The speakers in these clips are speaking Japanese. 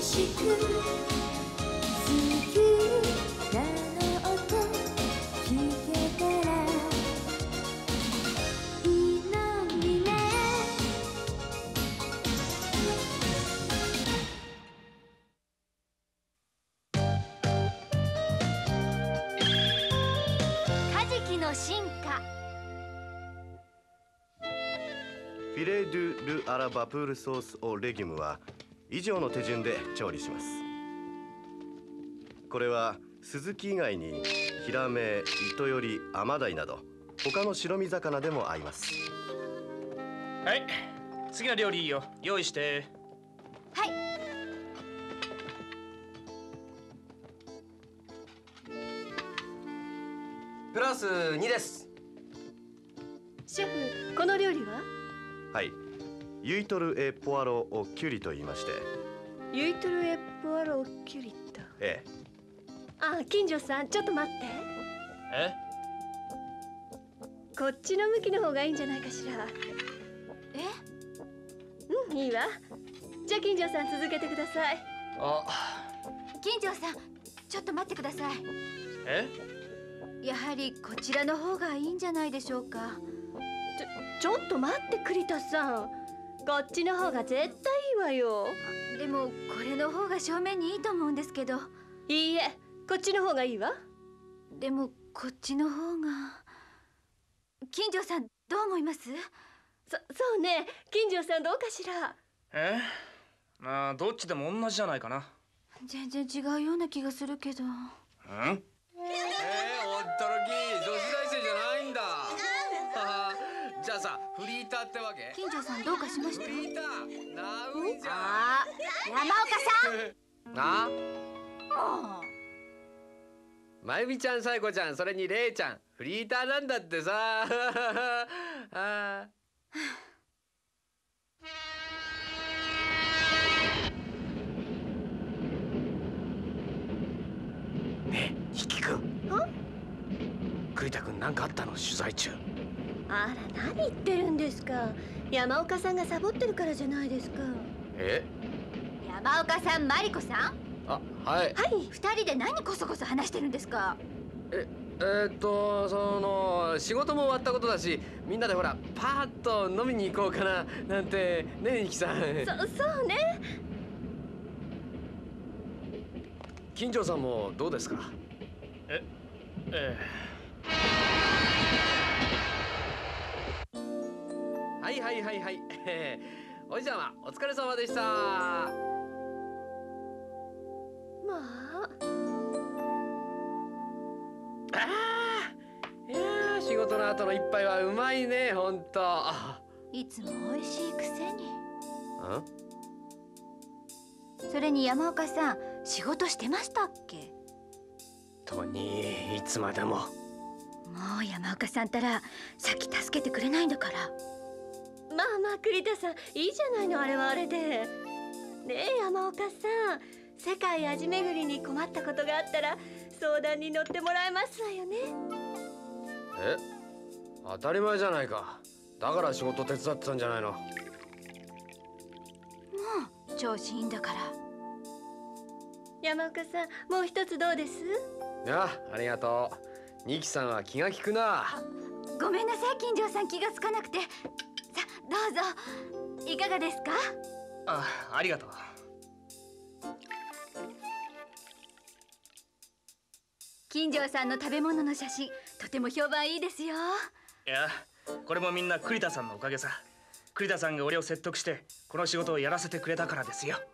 しく好きなの音聞けたらいいのにね。 カジキの進化。 フィレドゥ・ル・アラ・バプールソース・オ・レギュムは以上の手順で調理します。これはスズキ以外にヒラメ、イトヨリ、アマダイなど他の白身魚でも合います。 はい、次の料理いいよ。用意して。 はい。 プラス2です。 シェフ、この料理は？ はい、ユイトル・エ・ポアロ・オ・キュリと言いまして。 ユイトル・エ・ポアロ・キュリット。 ええ。 あ、金城さん、ちょっと待って。 え？ こっちの向きの方がいいんじゃないかしら。 え？ いいわ。じゃあ金城さん続けてください。 あ、 金城さん、ちょっと待ってください。 え？ やはりこちらの方がいいんじゃないでしょうか。 ちょっと待って栗田さん。こっちの方が絶対いいわよ。 でもこれの方が正面にいいと思うんですけど。 いいえ、こっちの方がいいわ。 でもこっちの方が。金城さん、どう思います？ そうね、金城さんどうかしら。 まあどっちでも同じじゃないかな。 全然違うような気がするけど。 うん？ 驚き、女子大生じゃないんだ。じゃあさ、フリーターってわけ？ 金城さんどうかしました？ フリーターなうんじゃん。 あー、山岡さん。 なまゆみちゃん、さいこちゃん、それにれいちゃん、フリーターなんだってさ。あねえ、ひきくん。栗田くん、なんかあったの？取材中。 あら、何言ってるんですか。山岡さんがサボってるからじゃないですか。 え？ 山岡さん、マリコさん。 あ、はい。 はい。 二人で何こそこそ話してるんですか？ 仕事も終わったことだし、みんなでほらパーッと飲みに行こうかななんてねえ、ニキさん。 そうね。 金城さんもどうですか？はいはいはいはい。おじちゃま、お疲れ様でした。 まあ。 いやー、仕事の後の一杯はうまいね、ほんと。 いつも美味しいくせに。 ん？ それに山岡さん、仕事してましたっけ？ とにいつまでも。 もう山岡さんたらさっき助けてくれないんだから。 まあまあ、栗田さん、いいじゃないの、あれはあれで。ねえ、山岡さん、世界味巡りに困ったことがあったら相談に乗ってもらえますわよね。 当たり前じゃないか。だから仕事手伝ってたんじゃないの。 もう調子いいんだから。 山岡さん、もう一つどうです？ いや、ありがとう。ニキさんは気が利くな。 ごめんなさい、金城さん、気がつかなくて。さ、どうぞ。いかがですか？ ありがとう。 金城さんの食べ物の写真、とても評判いいですよ。 いや、これもみんな栗田さんのおかげさ。栗田さんが俺を説得してこの仕事をやらせてくれたからですよ。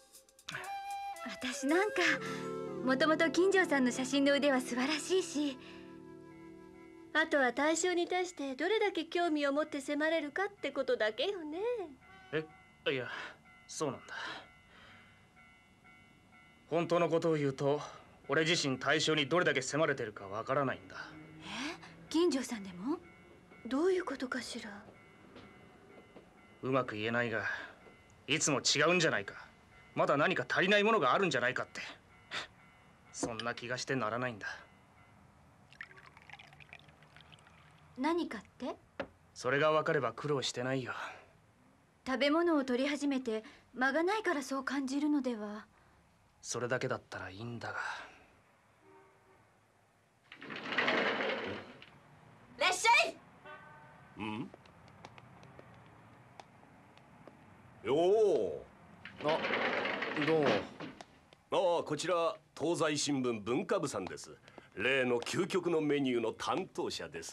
私なんかもともと金城さんの写真の腕は素晴らしいし、 あとは対象に対してどれだけ興味を持って迫れるかってことだけよね。 いや、そうなんだ。本当のことを言うと、俺自身対象にどれだけ迫れてるかわからないんだ。 金城さんでも？ どういうことかしら。 うまく言えないが、いつも違うんじゃないか。まだ何か足りないものがあるんじゃないかって。そんな気がしてならないんだ。 何かって？ それが分かれば苦労してないよ。 食べ物を取り始めて間がないからそう感じるのでは？ それだけだったらいいんだが。 いらっしゃい。 うんよお。 あ、どうも。 ああ、こちら東西新聞文化部さんです。例の究極のメニューの担当者です。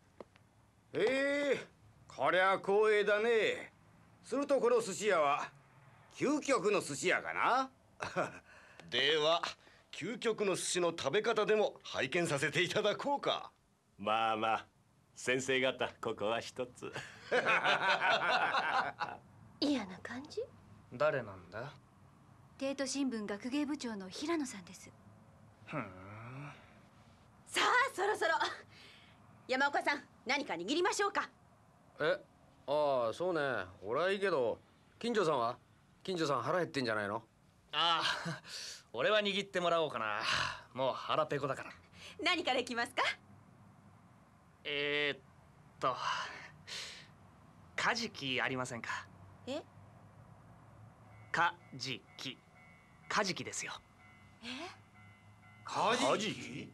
こりゃ光栄だね。するとこの寿司屋は究極の寿司屋かな。 では究極の寿司の食べ方でも拝見させていただこうか。 まあまあ、先生方ここは一つ。 嫌な感じ。 誰なんだ？ 帝都新聞学芸部長の平野さんです。 ふん。 さあ、そろそろ山岡さん、何か握りましょうか。 ああ、そうね。俺はいいけど、金城さんは？金城さん腹減ってんじゃないの？ ああ、俺は握ってもらおうかな。もう腹ペコだから。 何からいきますか？ カジキありませんか？カジキ。カジキですよ。 カジキ？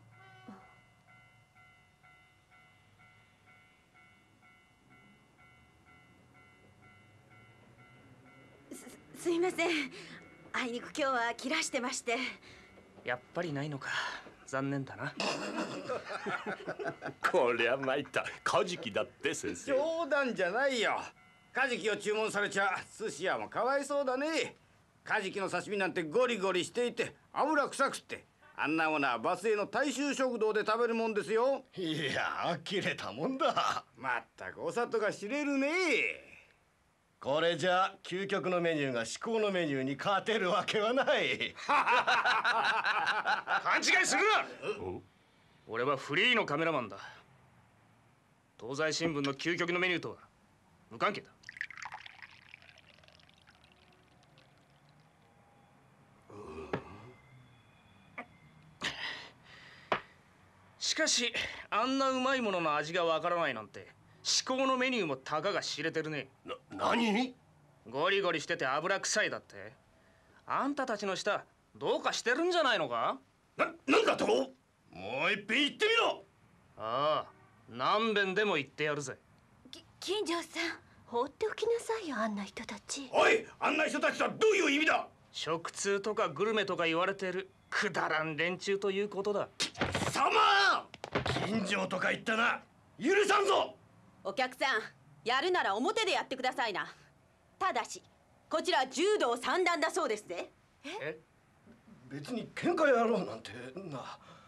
すいません。あいにく今日は切らしてまして。 やっぱりないのか。残念だな。 こりゃ参った。カジキだって先生。 冗談じゃないよ。カジキを注文されちゃ寿司屋もかわいそうだね。カジキの刺身なんてゴリゴリしていて油臭くって、あんなものはバスへの大衆食堂で食べるもんですよ。 いや、呆れたもんだ。 まったくお里が知れるね。 これじゃ究極のメニューが至高のメニューに勝てるわけはない。 勘違いするな。俺はフリーのカメラマンだ。東西新聞の究極のメニューとは無関係だ。しかしあんなうまいものの味がわからないなんて、至高のメニューもたかが知れてるね。 何？ ゴリゴリしてて油臭いだって。あんたたちの舌どうかしてるんじゃないのか？ なんだと？もう一遍言ってみろ。 ああ、何遍でも言ってやるぜ。 金城さん、 放っておきなさいよ、あんな人たち。 おい、あんな人たちとはどういう意味だ？ 食通とかグルメとか言われてるくだらん連中ということだ。 さま！金城とか言ったな。許さんぞ。 お客さん、やるなら表でやってくださいな。ただしこちら柔道三段だそうですね。 別に喧嘩やろうなんてな。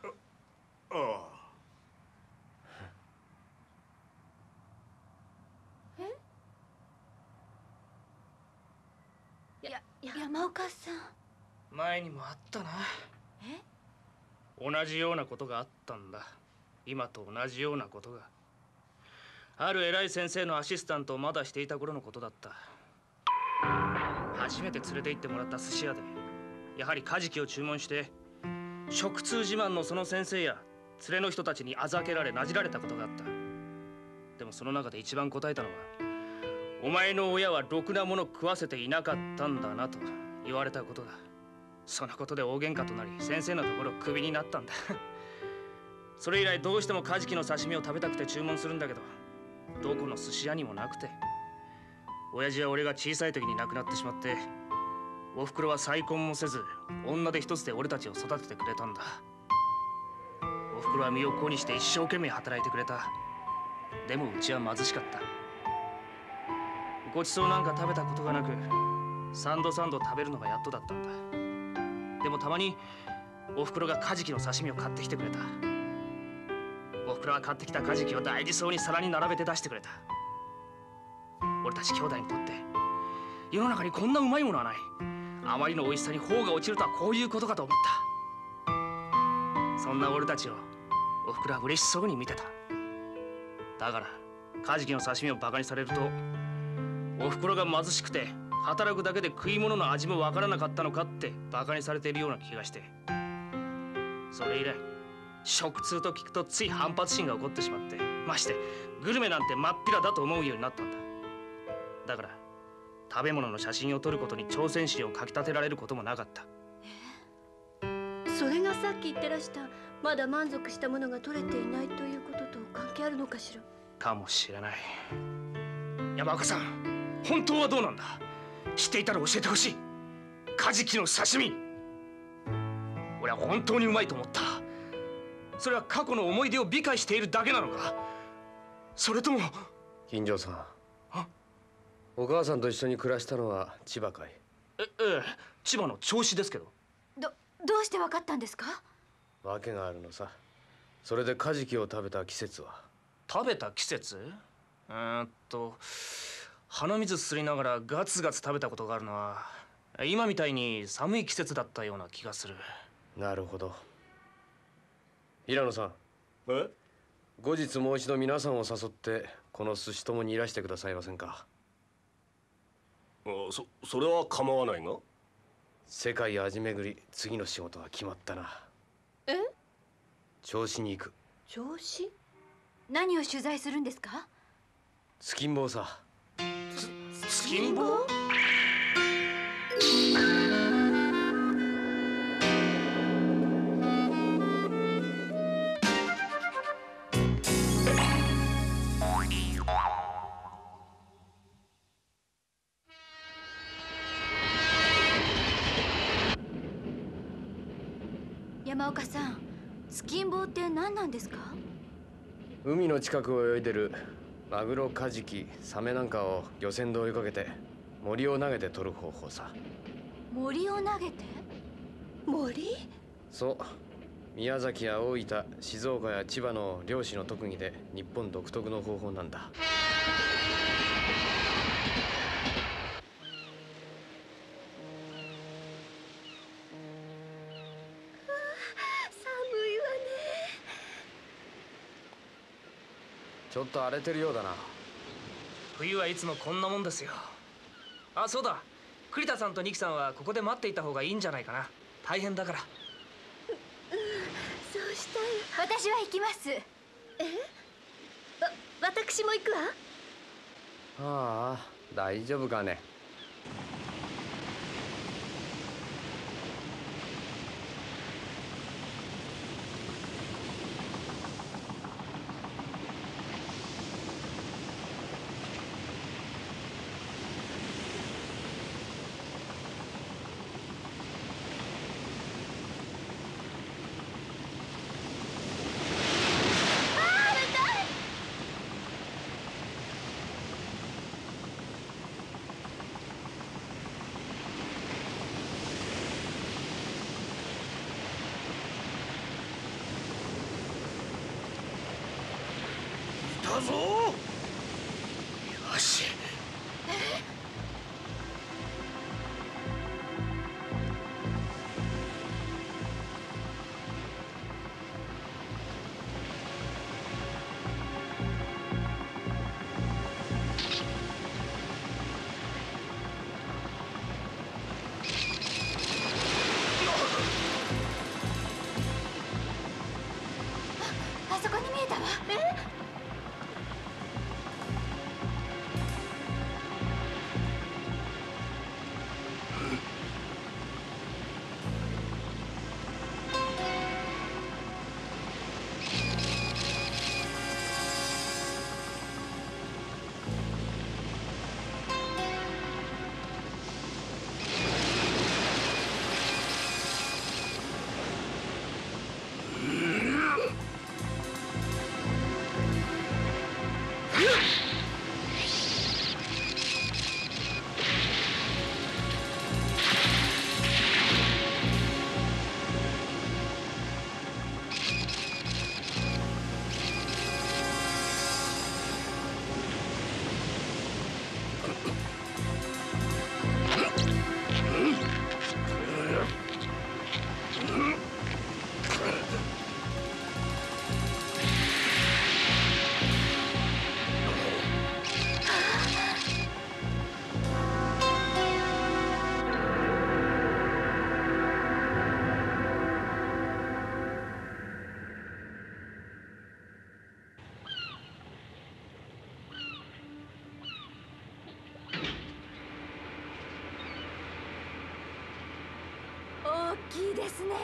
山岡さん。 前にもあったな。同じようなことがあったんだ。今と同じようなことが。ある偉い先生のアシスタントをまだしていた頃のことだった。初めて連れて行ってもらった寿司屋で、やはりカジキを注文して、食通自慢のその先生や連れの人たちにあざけられなじられたことがあった。でもその中で一番答えたのは、お前の親はろくなもの食わせていなかったんだなと言われたことだ。そのことで大喧嘩となり、先生のところクビになったんだ。それ以来どうしてもカジキの刺身を食べたくて注文するんだけど、どこの寿司屋にもなくて。親父は俺が小さい時に亡くなってしまって、おふくろは再婚もせず女で一つで俺たちを育ててくれたんだ。おふくろは身を粉にして一生懸命働いてくれた。でもうちは貧しかった。ごちそうなんか食べたことがなく、三度食べるのがやっとだったんだ。でもたまにおふくろがカジキの刺身を買ってきてくれた。おふくろは買ってきたカジキを大事そうに皿に並べて出してくれた。俺たち兄弟にとって世の中にこんなうまいものはない。あまりの美味しさに頬が落ちるとはこういうことかと思った。そんな俺たちをおふくろは嬉しそうに見てた。だからカジキの刺身をバカにされると、おふくろが貧しくて働くだけで食い物の味もわからなかったのかってバカにされているような気がして、それ以来食通と聞くとつい反発心が起こってしまって、ましてグルメなんてまっぴらだと思うようになったんだ。だから食べ物の写真を撮ることに挑戦心をかきたてられることもなかった。 それがさっき言ってらしたまだ満足したものが取れていないということと関係あるのかしら。 かもしれない。山岡さん、本当はどうなんだ。知っていたら教えてほしい。カジキの刺身、俺は本当にうまいと思った。それは過去の思い出を美化しているだけなのか、それとも。 金城さん、お母さんと一緒に暮らしたのは千葉かい？ ええ、千葉の銚子ですけど。 どうしてわかったんですか？ わけがあるのさ。それでカジキを食べた季節は？ 食べた季節？鼻水すりながらガツガツ食べたことがあるのは今みたいに寒い季節だったような気がする。 なるほど。平野さん、 え？ 後日もう一度皆さんを誘ってこの寿司友にいらしてくださいませんか？ それは構わないが。 世界味巡り、次の仕事は決まったな。 え？ 銚子に行く。 調子？ 何を取材するんですか？ 突きん棒さ。 突きん棒？ 山岡さん、突きん棒って何なんですか？ 海の近くを泳いでるマグロ、カジキ、サメなんかを漁船で追いかけて森を投げて取る方法さ。 森を投げて？ 森？ そう、宮崎や大分、静岡や千葉の漁師の特技で日本独特の方法なんだ。 寒いわね。 ちょっと荒れてるようだな。 冬はいつもこんなもんですよ。あ、そうだ、栗田さんと二木さんはここで待っていた方がいいんじゃないかな。大変だから。 そうしたら。 私は行きます。 私も行くわ。 ああ、大丈夫かね。 だぞ。よし。 あそこに見えたわ。 きいですね。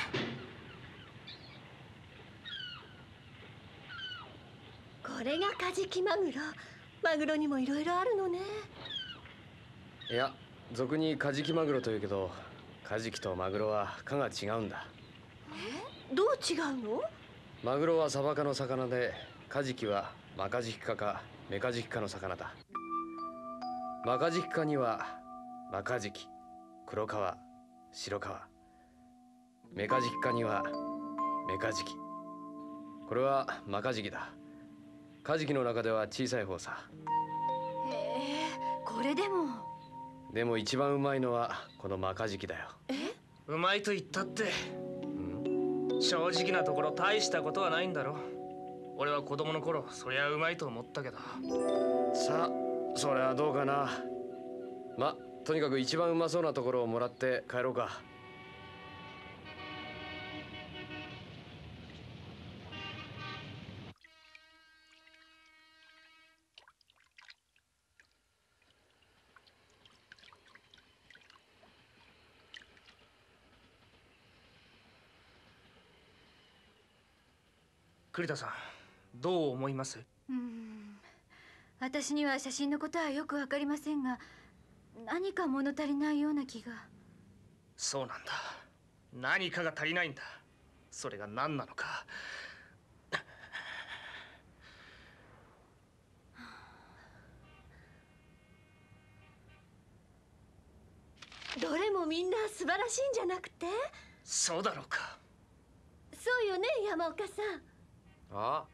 これがカジキマグロ。マグロにもいろいろあるのね。 いや、俗にカジキマグロというけど、カジキとマグロは科が違うんだ。 どう違うの？ マグロはサバ科の魚で、カジキはマカジキ科かメカジキ科の魚だ。マカジキ科にはマカジキ、黒川、白川。メカジキ科にはメカジキ。これはマカジキだ。カジキの中では小さい方さ。 へえ、これでも。 でも一番うまいのはこのマカジキだよ。 うまいと言ったって、正直なところ大したことはないんだろ。俺は子供の頃そりゃうまいと思ったけど。 さあ、それはどうかな。ま、とにかく一番うまそうなところをもらって帰ろうか。 栗田さん、どう思います？ 私には写真のことはよくわかりませんが、何か物足りないような気が。 そうなんだ。何かが足りないんだ。それが何なのか。 どれもみんな素晴らしいんじゃなくて？ そうだろうか。 そうよね、山岡さん。 あ、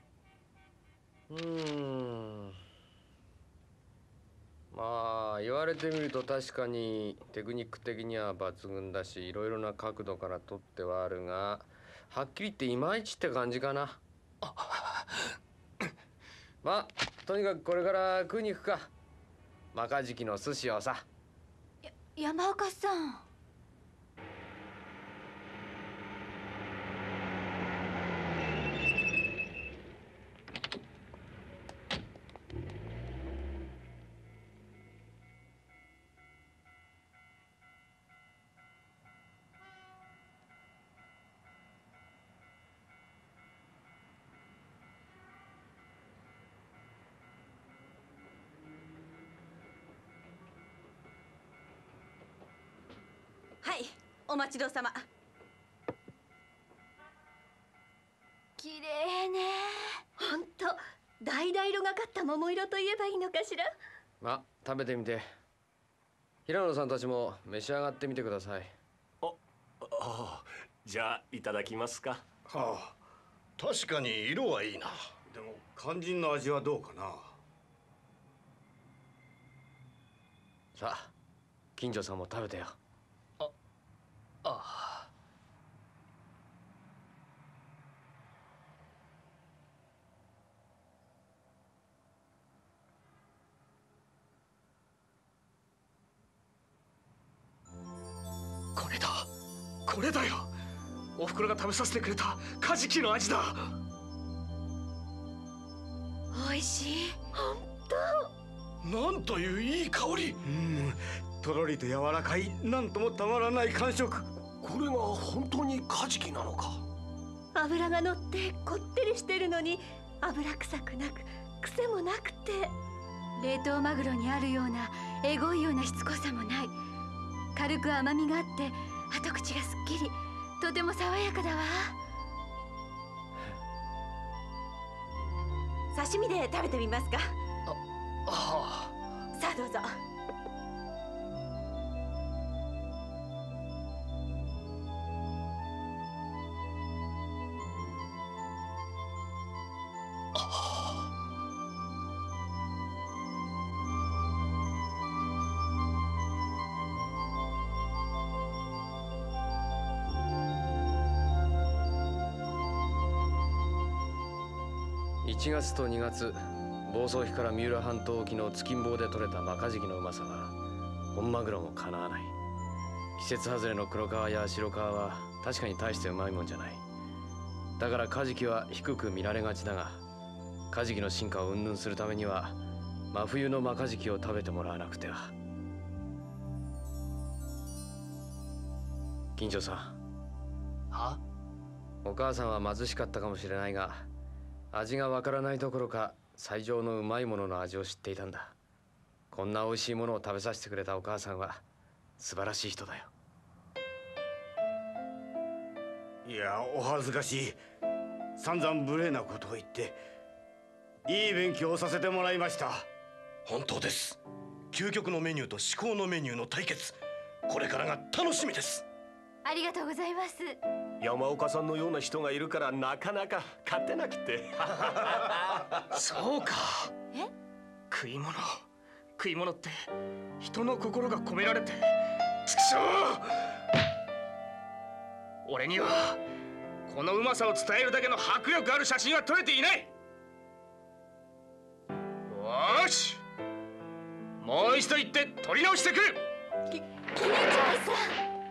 まあ言われてみると確かにテクニック的には抜群だし、いろいろな角度から撮ってはあるが、はっきり言っていまいちって感じかな。まあとにかくこれから食いに行くか。マカジキの寿司をさ。 山岡さん。 はい、お待ちどうさま。 綺麗ね。 ほんと、橙色がかった桃色と言えばいいのかしら。 まあ食べてみて。平野さんたちも召し上がってみてください。 じゃあいただきますか。 はあ、確かに色はいいな。 でも肝心の味はどうかな。 さあ、近所さんも食べてよ。 ああ。これだ。これだよ。おふくろが食べさせてくれたカジキの味だ。 美味しい。 なんといういい香り。 とろりと柔らかい、なんともたまらない感触。 これが本当にカジキなのか。 脂が乗ってこってりしてるのに脂臭くなく癖もなくて、 冷凍マグロにあるようなエゴいようなしつこさもない。軽く甘みがあって後口がすっきり、とても爽やかだわ。 刺身で食べてみますか。 ああ。 さあどうぞ。 1月と2月、房総比から三浦半島沖の月ん棒で取れたマカジキのうまさは本マグロもかなわない。季節外れの黒川や白川は確かに大してうまいもんじゃない。だからカジキは低く見られがちだが、カジキの進化を云々するためには真冬のマカジキを食べてもらわなくては。 金城さん。 は？ お母さんは貧しかったかもしれないが、味がわからないどころか最上のうまいものの味を知っていたんだ。こんな美味しいものを食べさせてくれたお母さんは素晴らしい人だよ。 いや、お恥ずかしい。散々無礼なことを言っていい勉強をさせてもらいました。 本当です。究極のメニューと至高のメニューの対決、これからが楽しみです。 ありがとうございます。 山岡さんのような人がいるからなかなか勝てなくて。 そうか。 え？ 食い物って人の心が込められて、ちくしょう！俺にはこのうまさを伝えるだけの迫力ある写真は撮れていない。よし、もう一度言って撮り直してくる。 金城さん。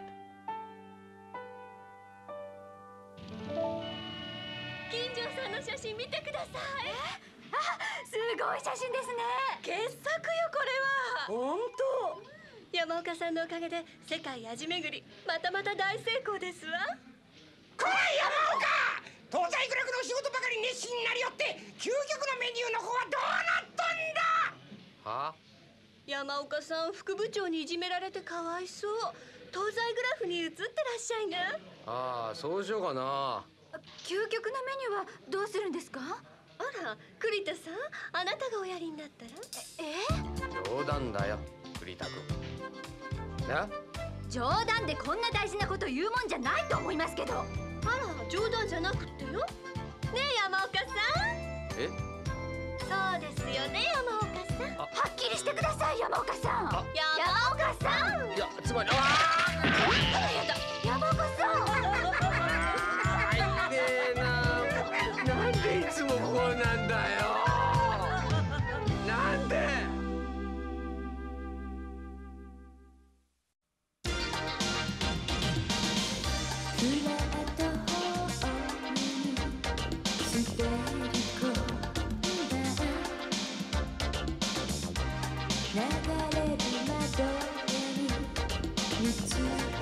金城さんの写真見てください。 あ、すごい写真ですね。 傑作よこれは。本当。山岡さんのおかげで世界味巡りまたまた大成功ですわ。 来い山岡、東西グラフの仕事ばかり熱心になりよって究極のメニューの方はどうなっとんだ。 はあ？ 山岡さん副部長にいじめられてかわいそう。東西グラフに映ってらっしゃいな。 ああ、そうしようかな。 究極のメニューはどうするんですか？ あら、栗田さん、あなたがおやりになったら。 冗談だよ、栗田君。な？ 冗談でこんな大事なこと言うもんじゃないと思いますけど。 あら、冗談じゃなくってよ。ねえ山岡さん。 え？ そうですよね山岡さん。 はっきりしてください山岡さん。 山岡さん。 いや、つまり、 山岡さん。 なんでいつもこうなんだよ。なんで？ プラットホームに滑り込んだ流れる窓辺に映る